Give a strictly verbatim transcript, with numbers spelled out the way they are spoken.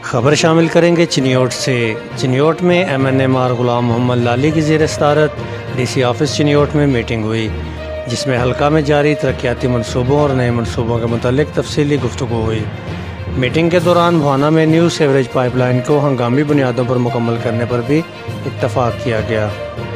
खबर शामिल करेंगे चिन्योट से। चिन्योट में M N M R Ghulam Mohammad Lali की ज़ेर सदारत डी सी ऑफिस चिन्योट में मीटिंग हुई, जिसमें हल्का में जारी तरक्याती मनसूबों और नए मनसूबों के मुतालिक तफसीली गुफ्तगू हुई। मीटिंग के दौरान भवाना में न्यू सेवरेज पाइपलाइन को हंगामी बुनियादों पर मुकम्मल करने पर भी इत्तफाक किया गया।